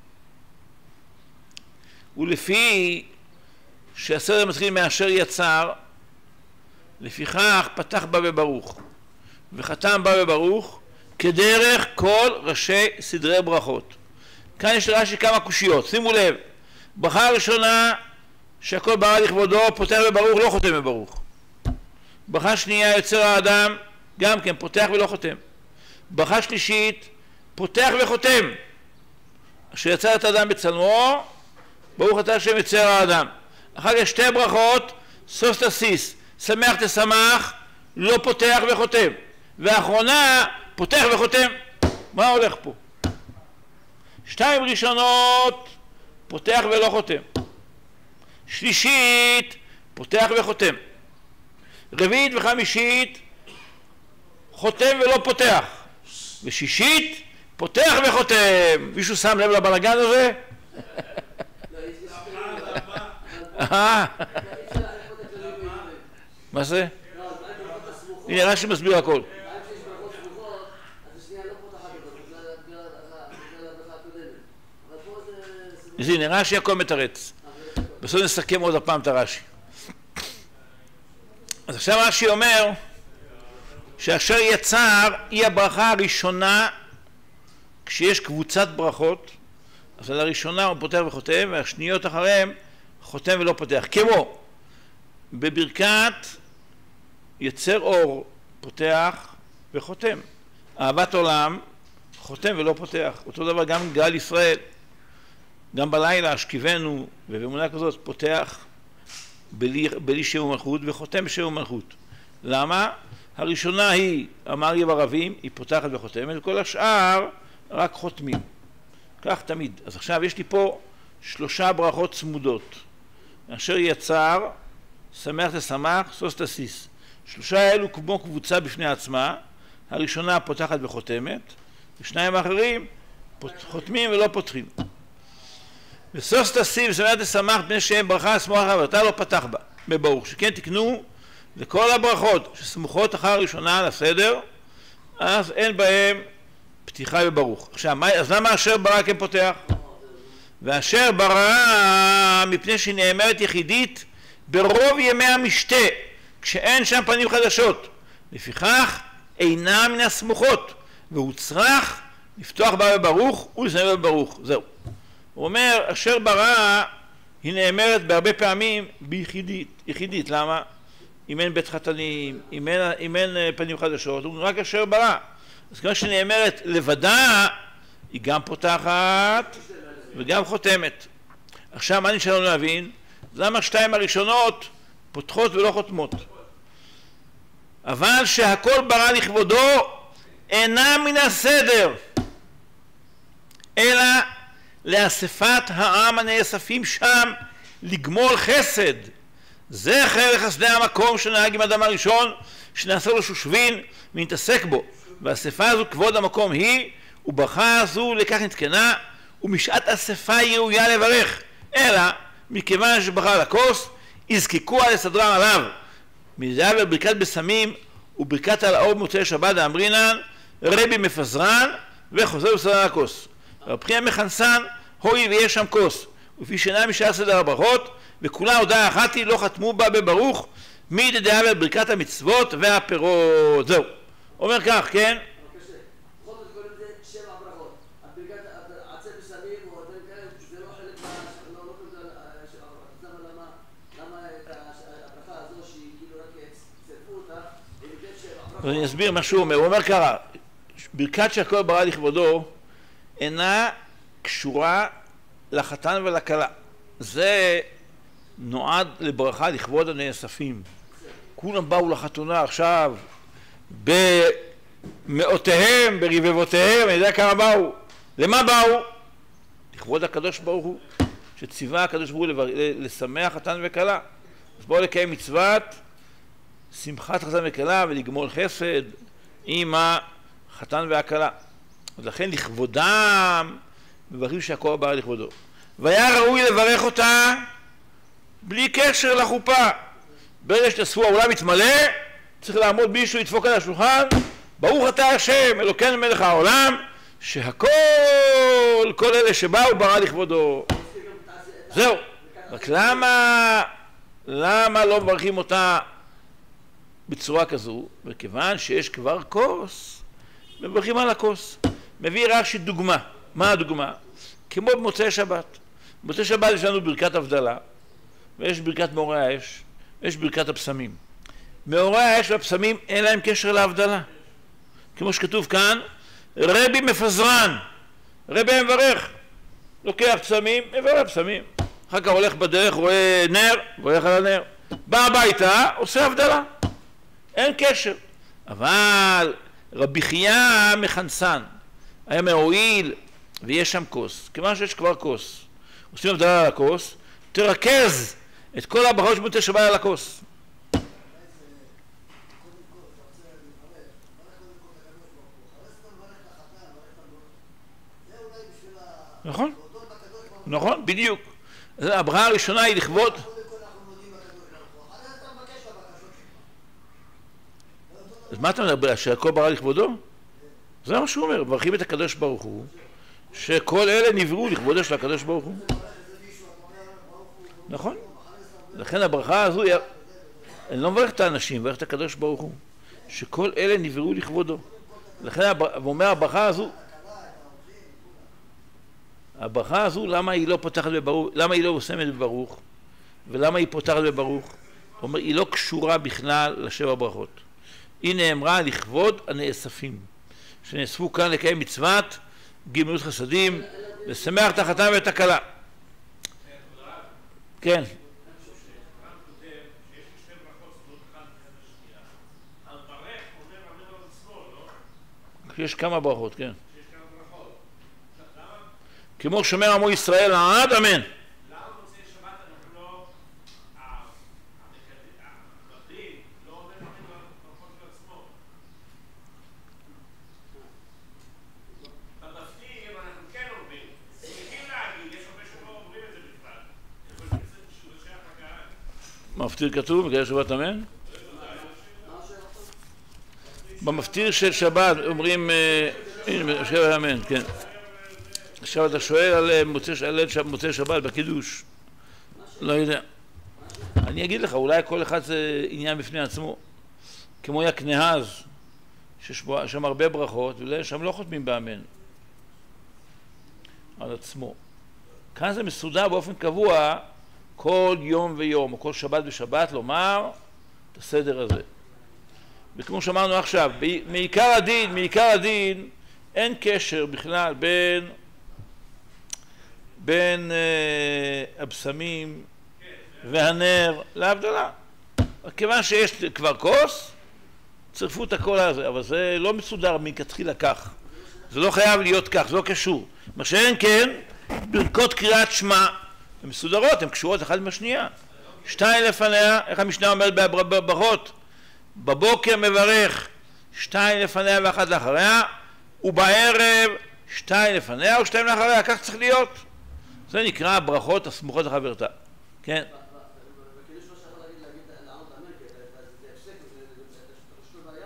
ולפי שהסדר מתחיל מאשר יצר, לפיכך פתח בה בברוך וחתם בה בברוך כדרך כל ראשי סדרי ברכות. כאן יש לרש"י כמה קושיות, שימו לב. ברכה הראשונה, שהכל ברא לכבודו, פותח בברוך, לא חותם בברוך. ברכה שנייה, יוצר האדם, גם כן, פותח ולא חותם. ברכה שלישית, פותח וחותם. שיצר את האדם בצלמו, ברוך אתה השם יצר האדם. אחר כך שתי ברכות, סוס תסיס, שמח תשמח, לא פותח וחותם. ואחרונה, פותח וחותם. מה הולך פה? שתיים ראשונות, פותח ולא חותם. שלישית, פותח וחותם. רביעית וחמישית, חותם ולא פותח. ושישית, פותח וחותם. מישהו שם לב לבלגן הזה? מה זה? הנה רש"י מסביר הכל. הנה רש"י הכל מתרץ. בסוף נסכם עוד הפעם את הרש"י. אז עכשיו רש"י אומר שאשר יצר היא הברכה הראשונה כשיש קבוצת ברכות, אז על הראשונה הוא פותח וחותם, והשניות אחריהם חותם ולא פותח. כמו בברכת יצר אור, פותח וחותם. אהבת עולם, חותם ולא פותח. אותו דבר גם גאל ישראל. גם בלילה השכיבנו, ובאמונה כזאת פותח בלי שם ומלכות וחותם בשם ומלכות. למה? הראשונה היא אמר יב ערבים, היא פותחת וחותמת, וכל השאר רק חותמים. כך תמיד. אז עכשיו יש לי פה 3 ברכות צמודות. אשר יצר, שמח תשמח, סוס תסיס. 3 האלו כמו קבוצה בפני עצמה. הראשונה פותחת וחותמת, ושניים האחרים חותמים ולא פותחים. וסוס תסיס ושמח תשמח בני שהם ברכה סמוכה ואתה לא פתח בה בברוך. שכן תקנו לכל הברכות שסמוכות אחר הראשונה על הסדר, אז אין בהם פתיחה בברוך. עכשיו, אז למה אשר ברא כן פותח? ואשר ברא מפני שהיא נאמרת יחידית ברוב ימי המשתה, כשאין שם פנים חדשות. לפיכך אינה מן הסמוכות, והוא צריך לפתוח בה בברוך ולסיים בברוך. זהו. הוא אומר, אשר ברא היא נאמרת בהרבה פעמים ביחידית. למה? אם אין בית חתנים, אם אין פנים חדשות, הוא רק אשר ברא. אז כמו שנאמרת לבדה, היא גם פותחת וגם חותמת. עכשיו מה נשאר לנו להבין? למה 2 הראשונות פותחות ולא חותמות? אבל שהכל ברא לכבודו אינה מן הסדר, אלא לאספת העם הנאספים שם לגמול חסד. זכר לחסדי המקום שנהג עם אדם הראשון, שנעשה לו שושבין ונתעסק בו. והאספה הזו כבוד המקום היא, וברכה הזו לכך נתקנה, ומשעת אספה היא ראויה לברך. אלא מכיוון שברכה על הכוס, יזקקו על לסדרם עליו. מזה בברכת בסמים וברכת על האור במוצאי שבת האמרינן, רבי מפזרן וחוזר בסדר הכוס. רבי מכנסן הוי ויש שם כוס, לפי שאינה משאר סדר הברכות, וכולה הודעה אחת היא לא חתמו בה בברוך מדעה בברכת המצוות והפירות. זהו. אומר כך, כן? בכל זאת קוראים לזה 7 ברכות. הברכת עצי בשמים או דברים כאלה, זה לא חלק לא קוראים לזה 7 ברכות. למה את הברכה הזו שהיא כאילו רק צרפו אותה, היא נקראת 7 ברכות? אני אסביר מה שהוא אומר. הוא אומר ככה, ברכת שהכל ברא לכבודו אינה קשורה לחתן ולכלה. זה נועד לברכה לכבוד הנאספים. כולם באו לחתונה עכשיו במאותיהם, ברבבותיהם, אני יודע כמה באו. למה באו? לכבוד הקדוש ברוך הוא, שציווה הקדוש ברוך הוא לשמח חתן וכלה. אז בואו לקיים מצוות שמחת חתן וכלה ולגמול חסד עם החתן והכלה. אז לכן לכבודם מברכים שהכל ברא לכבודו. והיה ראוי לברך אותה בלי קשר לחופה. ברגע שתאספו העולם מתמלא, צריך לעמוד מישהו, ידפוק על השולחן, ברוך אתה השם, אלוקינו מלך העולם, שהכל, כל אלה שבאו ברא לכבודו. זהו. רק למה לא מברכים אותה בצורה כזו? וכיוון שיש כבר כוס, מברכים על הכוס. מביא רש"י דוגמה. מה הדוגמה? כמו במוצאי שבת. במוצאי שבת יש לנו ברכת הבדלה, ויש ברכת מאורי האש, ויש ברכת הפסמים. מאורי האש והפסמים אין להם קשר להבדלה. כמו שכתוב כאן, רבי מפזרן, רבי מברך, לוקח פסמים, מברך פסמים. אחר כך הולך בדרך, רואה נר, והולך על הנר. בא הביתה, עושה הבדלה. אין קשר. אבל רבי חייא מחנסן, היה מהועיל, ויש שם כוס. כיוון שיש כבר כוס, עושים הבדלה על הכוס, תרכז את כל הברכות שבמוצאי שבת על הכוס. נכון? נכון, בדיוק. הברכה הראשונה היא לכבוד. אז מה אתה מדבר? שהכל ברא לכבודו? זה מה שהוא אומר, מברכים את הקדוש ברוך הוא, שכל אלה נבראו לכבודו של הקדוש ברוך הוא. נכון? לכן הברכה הזו, אני לא מברך את האנשים, מברך את הקדוש ברוך הוא, שכל אלה נבראו לכבודו. לכן הוא אומר הברכה הזו, הברכה הזו, למה היא לא פותחת בברוך, למה היא לא מסיימת בברוך, ולמה היא פותחת בברוך? הוא אומר, היא לא קשורה בכלל לשבע ברכות. היא נאמרה לכבוד הנאספים, שנאספו כאן לקיים מצוות גמילות חסדים, לשמח את החתן ואת הכלה. כן. יש כמה ברכות, כן. כמו שומר עמו ישראל עד אמן. למה במוצאי שבת אנחנו לא, המקדים לא אומר לכם ברכות של עצמו? במפטיר אנחנו כן אומרים, צריכים להגיד, יש הרבה שלא אומרים את זה בכלל. זה שייך לקהל. מפטיר כתוב, בגלל שבת אמן? במפטיר של שבת אומרים, הנה, שבת אמן, כן. עכשיו אתה שואל על מוצאי שבת בקידוש, לא יודע. אני אגיד לך, אולי כל אחד זה עניין בפני עצמו, כמו יקנהז, שיש שם הרבה ברכות, ואולי שם לא חותמים באמן על עצמו. כאן זה מסודר באופן קבוע כל יום ויום, או כל שבת ושבת, לומר את הסדר הזה. וכמו שאמרנו עכשיו, מעיקר הדין אין קשר בכלל בין הבשמים והנר להבדלה. כיוון שיש כבר כוס, צרפו את הכל הזה, אבל זה לא מסודר מכתחילה כך. זה לא חייב להיות כך, זה לא קשור. מה שאין כן, ברכות קריאת שמע, הן מסודרות, הן קשורות אחת עם השנייה. שתיים לפניה, איך המשנה אומרת בברכות? בבוקר מברך, שתיים לפניה ואחת לאחריה, ובערב שתיים לפניה ושתיים לאחריה, כך צריך להיות. זה נקרא ברכות הסמוכות לחברתה. כן? בקידוש לא שאתה יכול להגיד לענות אמן, כי זה הפסק, זה פשוט בעיה.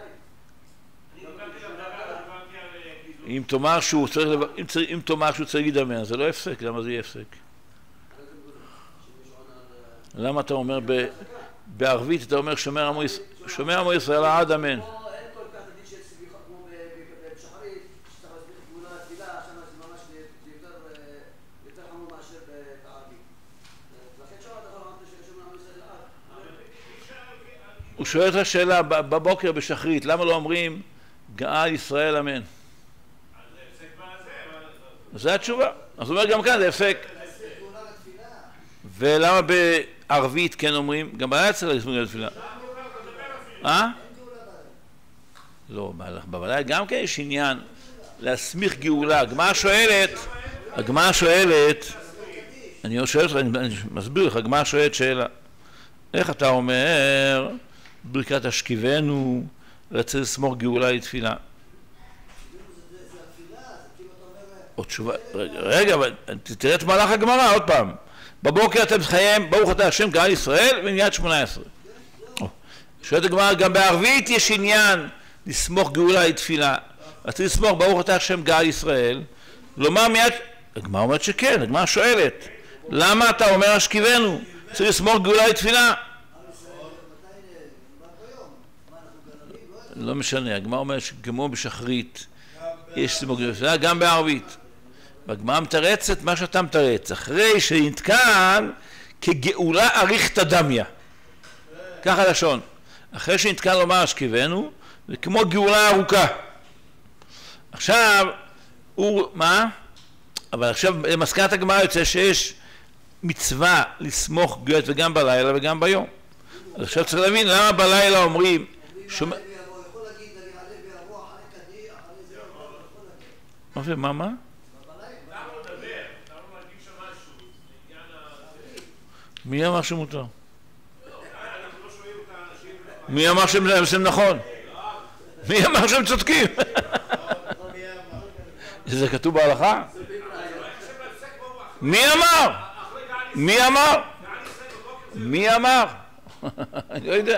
אם תאמר שהוא צריך להגיד אמן, זה לא הפסק, למה זה יהיה הפסק? למה אתה אומר בערבית, אתה אומר שומר עמו ישראל עד אמן? אין כל כך דין של סביחה כמו בשחרית, שאתה מסביר גאולה תפילה, שם זה ממש יותר חמור מאשר בערבית. לכן שם אתה יכול לומר ששומר עמו ישראל עד. הוא שואל את השאלה בבוקר בשחרית, למה לא אומרים גאל ישראל אמן? זה התשובה. אז הוא אומר גם כאן, זה הפסק. ולמה בערבית כן אומרים? גם היה צריך להסביר לתפילה. לא, בוודאי גם כן יש עניין להסמיך גאולה. הגמרא שואלת, אני מסביר לך, הגמרא שואלת שאלה. איך אתה אומר ברכת השכיבנו רצה לסמוך גאולה לתפילה? עוד תשובה, רגע, אבל תראה את מהלך הגמרא עוד פעם. בבוקר אתם חיים, ברוך אתה השם גאל ישראל, ומיד 18. שואלת הגמרא, גם בערבית יש עניין לסמוך גאולה לתפילה. אז לסמוך ברוך אתה השם גאל ישראל, לומר מיד, הגמרא אומרת שכן, הגמרא שואלת, למה אתה אומר השכיבנו? צריך לסמוך גאולה לתפילה. לא משנה, הגמרא אומרת שכמו בשחרית יש לסמוך גאולה לתפילה, גם בערבית. והגמרא מתרצת מה שאתה מתרץ, אחרי שנתקן כגאולה אריכתא דמיא. ככה לשון. אחרי שנתקן לומר השכיבנו, זה כמו גאולה ארוכה. עכשיו, מה? אבל עכשיו, למסקנת הגמרא יוצא שיש מצווה לסמוך גאויות וגם בלילה וגם ביום. אז עכשיו צריך להבין למה בלילה אומרים... יכול להגיד, אני אעלה ויבוא אחרי קדי, אחרי זה, יכול להגיד. מה? למה לדבר? למה להגיד שם משהו? מי אמר שמותר? אנחנו לא שומעים את האנשים... מי אמר שהם נכון? מי אמר שהם צודקים? זה כתוב בהלכה? מי אמר? מי אמר? מי אמר? אני לא יודע.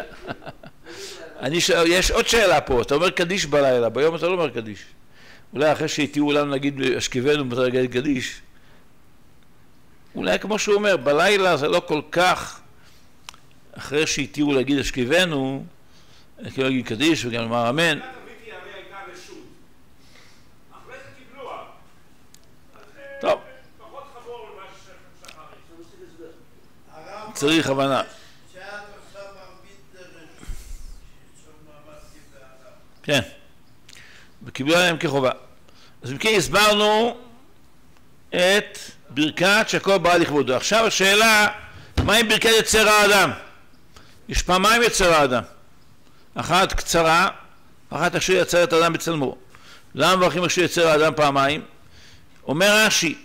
יש עוד שאלה פה, אתה אומר קדיש בלילה, ביום אתה לא אומר קדיש. אולי אחרי שהתירו לנו נגיד השכיבנו מתי להגיד קדיש. אולי כמו שהוא אומר, בלילה זה לא כל כך, אחרי שהתירו להגיד השכיבנו, כאילו להגיד קדיש וגם לומר אמן. טוב. צריך הבנה. כן. וקיבלו עליהם כחובה. אז מכן הסברנו את ברכת שהכל ברא לכבודו. עכשיו השאלה, מה עם ברכת יצר האדם? יש פעמיים יצר האדם. אחת קצרה, אחת אשר יצר את האדם בצלמו. למה מברכים אשר יצר האדם פעמיים? אומר רש"י,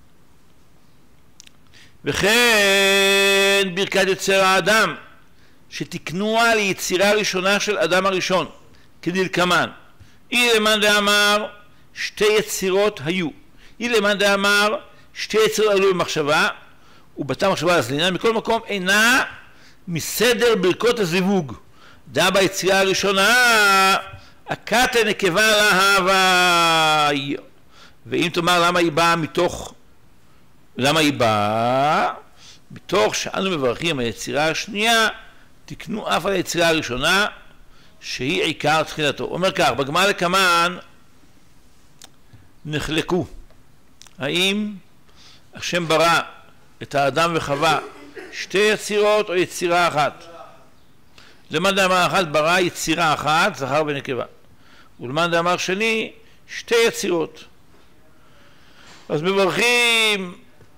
וכן ברכת יצר האדם שתקנוה ליצירה הראשונה של אדם הראשון כדלקמן, אילמאן דאמר שתי יצירות היו, אילמאן דאמר שתי יצירות עלו במחשבה ובתה מחשבה לזלינה, מכל מקום אינה מסדר ברכות הזיווג. דעה ביצירה הראשונה הקטן נקבה להווי. ואם תאמר למה היא באה מתוך, למה היא באה? מתוך שאנו מברכים היצירה השנייה, תקנו אף על היצירה הראשונה שהיא עיקר תחילתו. אומר כך, בגמרא לקמן נחלקו האם השם ברא את האדם וחווה שתי יצירות או יצירה אחת. למאן דאמר אחת ברא יצירה אחת, זכר ונקבה, ולמאן דאמר שני שתי יצירות. אז מברכים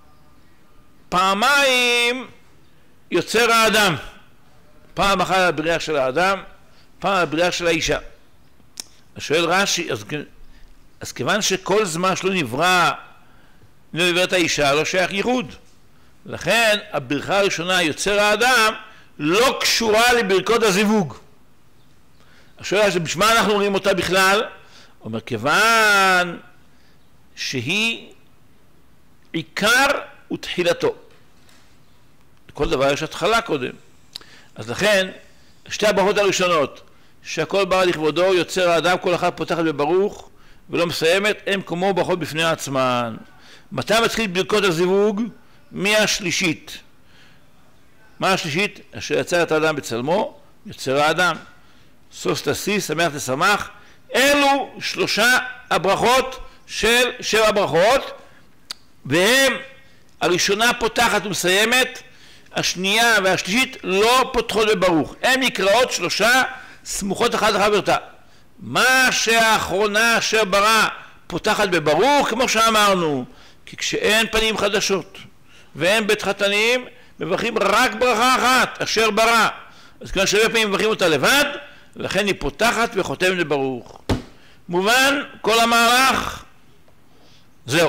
פעמיים יוצר האדם, פעם אחת על הבריאה של האדם, פעם על הבריאה של האישה. אז שואל רש"י, אז כיוון שכל זמן שלא נברא את האישה לא שייך ייחוד, לכן הברכה הראשונה יוצר האדם לא קשורה לברכות הזיווג. השאלה שבשביל מה אנחנו רואים אותה בכלל? אומר כיוון שהיא עיקר ותחילתו. לכל דבר יש התחלה קודם. אז לכן שתי הברכות הראשונות שהכל ברא לכבודו יוצר האדם, כל אחת פותחת בברוך ולא מסיימת, הם כמו ברכות בפני עצמן. מתי מתחיל ברכות הזיווג? מהשלישית. מה השלישית? אשר יצר את האדם בצלמו יוצר האדם. סוס תשיא, שמח תשמח. אלו שלושה הברכות של שבע ברכות, והם הראשונה פותחת ומסיימת, השנייה והשלישית לא פותחות בברוך. הן נקראות שלושה סמוכות אחת לחברתה. מה שהאחרונה אשר ברא פותחת בברוך, כמו שאמרנו, כי כשאין פנים חדשות ואין בית חתנים, מברכים רק ברכה אחת, אשר ברא. אז כיוון שהרבה פעמים מברכים אותה לבד, לכן היא פותחת וחותמת לברוך. מובן, כל המהלך, זהו.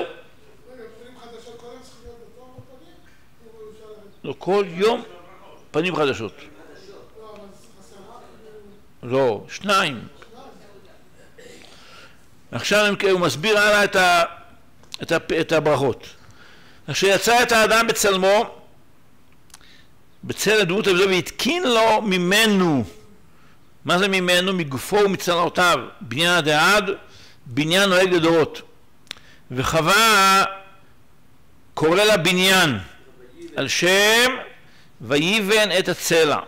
לא, כל יום פנים חדשות. לא, שניים. עכשיו הוא מסביר הלאה את הברכות. אשר יצא את האדם בצלמו, בצל הדמות הבזו, והתקין לו ממנו. מה זה ממנו? מגופו ומצלעותיו. בניין עד עד, בניין נוהג לדורות. וחווה קורא לה בניין, על שם ויבן את הצלע.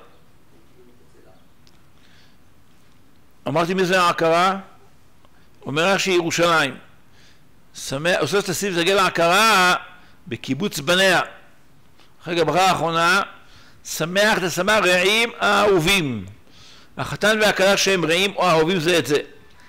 אמרתי מי זה ההכרה? אומר רש"י ירושלים. אוסף תסיף זגל העקרה בקיבוץ בניה. אחרי הברכה האחרונה, שמח תשמח רעים האהובים. החתן והכלה שהם רעים או אהובים זה את זה.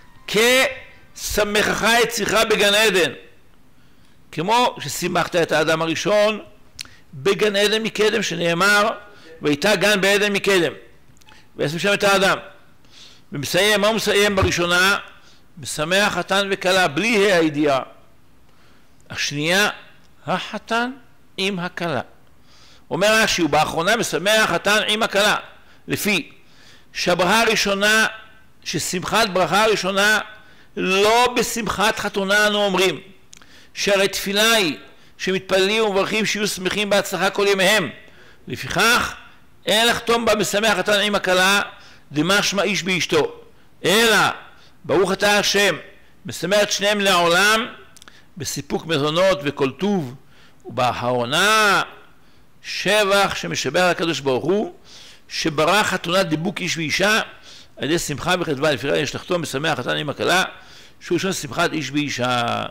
כשמחך את שיחה בגן עדן. כמו ששימחת את האדם הראשון בגן עדן מקדם, שנאמר והייתה גן בעדן מקדם. וישים שם את האדם. ומסיים, מה הוא מסיים בראשונה? משמח חתן וכלה בלי הידיעה. השנייה, החתן עם הכלה. אומר רש"י, ובאחרונה משמח חתן עם הכלה. לפי שהברכה הראשונה, ששמחת ברכה הראשונה לא בשמחת חתונה אנו אומרים, שהרי תפילה היא שמתפללים ומברכים שיהיו שמחים בהצלחה כל ימיהם. לפיכך אין לחתום בה משמח חתן עם הכלה דמשמע איש באשתו, אלא ברוך אתה השם משמח את שניהם לעולם בסיפוק מזונות וכל טוב. ובאחרונה שבח שמשבח לקדוש ברוך הוא שברא חתונת דיבוק איש ואישה על ידי שמחה וחדווה. לפיכך יש לחתום משמח חתן עם הכלה שהוא ראשון שמחת איש ואישה.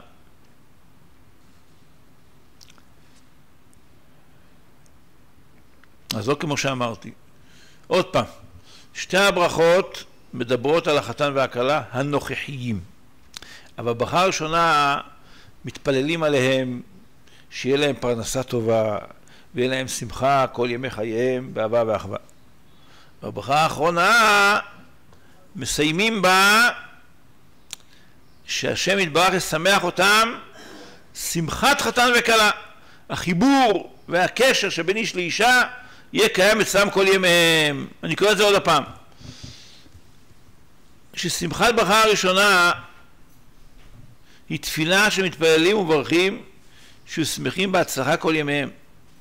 אז לא כמו שאמרתי. עוד פעם, שתי הברכות מדברות על החתן והכלה הנוכחיים, אבל בברכה הראשונה מתפללים עליהם שיהיה להם פרנסה טובה ויהיה להם שמחה כל ימי חייהם באהבה ואחווה. בברכה האחרונה מסיימים בה שהשם יתברך ישמח אותם שמחת חתן וכלה. החיבור והקשר שבין איש לאישה יהיה קיים אצלם כל ימיהם. אני קורא את זה עוד הפעם. ששמחת ברכה הראשונה היא תפילה שמתפללים ומברכים שיהיו שמחים בהצלחה כל ימיהם.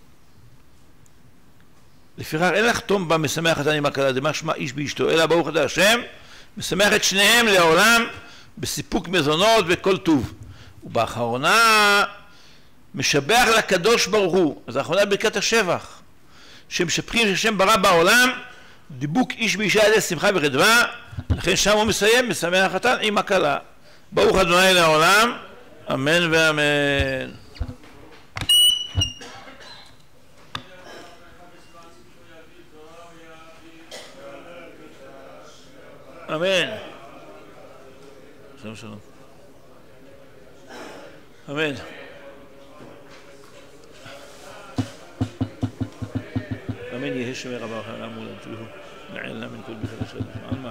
לפיכך אין לחתום בה משמח חתן עם הכלה דמשמע איש באשתו, אלא ברוך אתה השם משמח את שניהם לעולם בסיפוק מזונות וכל טוב. ובאחרונה משבח לקדוש ברוך הוא. אז האחרונה ברכת השבח שמשבחים שהשם ברא בעולם דיבוק איש באישה על ידי שמחה וחדווה. לכן שם הוא מסיים משמח חתן עם הכלה. ברוך אדוני לעולם, אמן ואמן. אמן. שלום שלום. אמן. אמן יהי שמי רבה וחלם מולם תלוהו נעלנה מן כל בכלל השלם עלמה.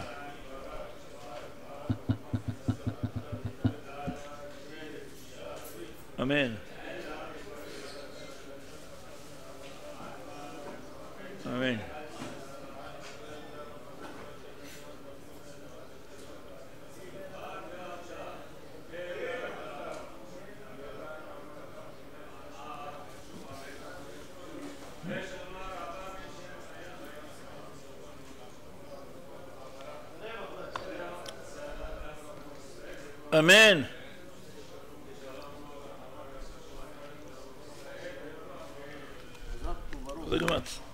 אמן. אמן. אמן. זה גמץ.